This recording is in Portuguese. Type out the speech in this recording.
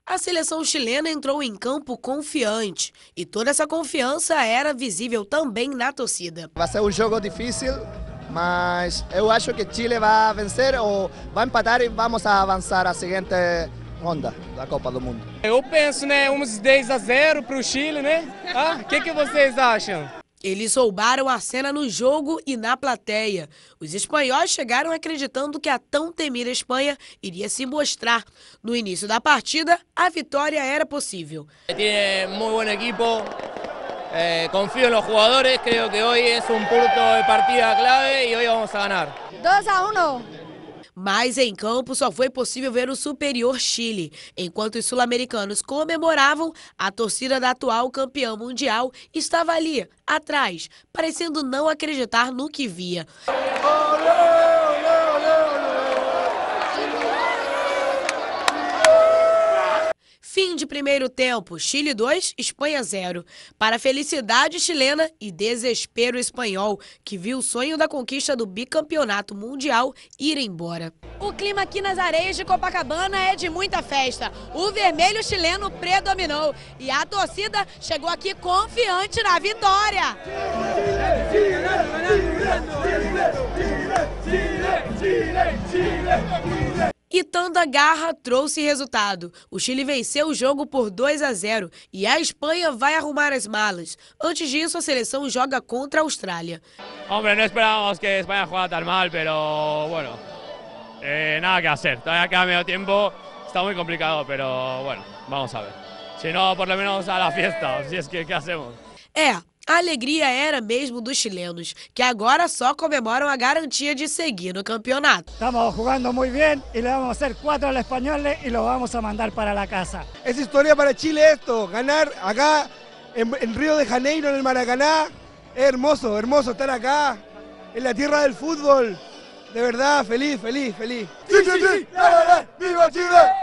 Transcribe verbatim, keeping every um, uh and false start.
A seleção chilena entrou em campo confiante e toda essa confiança era visível também na torcida. Vai ser um jogo difícil, mas eu acho que Chile vai vencer ou vai empatar e vamos avançar à seguinte ronda da Copa do Mundo. Eu penso, né, uns dez a zero para o Chile, né? Ah, o que, que vocês acham? Eles roubaram a cena no jogo e na plateia. Os espanhóis chegaram acreditando que a tão temida Espanha iria se mostrar. No início da partida, a vitória era possível. Tiene muy buen equipo, eh, confío en los jugadores, creo que hoy es un punto de partida clave y hoy vamos a ganar. dois a uno. Mas em campo só foi possível ver o superior Chile. Enquanto os sul-americanos comemoravam, a torcida da atual campeã mundial estava ali, atrás, parecendo não acreditar no que via. Fim de primeiro tempo, Chile dois, Espanha zero. Para a felicidade chilena e desespero espanhol, que viu o sonho da conquista do bicampeonato mundial ir embora. O clima aqui nas areias de Copacabana é de muita festa. O vermelho chileno predominou e a torcida chegou aqui confiante na vitória. E tanta garra trouxe resultado. O Chile venceu o jogo por dois a zero e a Espanha vai arrumar as malas. Antes disso, a seleção joga contra a Austrália. Hombre, no esperábamos que España jugara tan mal, pero bueno, eh, nada que hacer. Todavía queda medio tiempo, está muy complicado, pero bueno, vamos a ver. Si no, por lo menos a la fiesta, si es que, ¿qué hacemos? É, a alegria era mesmo dos chilenos, que agora só comemoram a garantia de seguir no campeonato. Estamos jugando muy bien y le vamos a hacer cuatro al españoles y lo vamos a mandar para la casa. Es historia para Chile esto, ganar acá en, en Río de Janeiro, en el Maracaná. Es hermoso, hermoso estar acá, en la tierra del fútbol. De verdad, feliz, feliz, feliz. ¡Sí, sí, sí! ¡Viva Chile!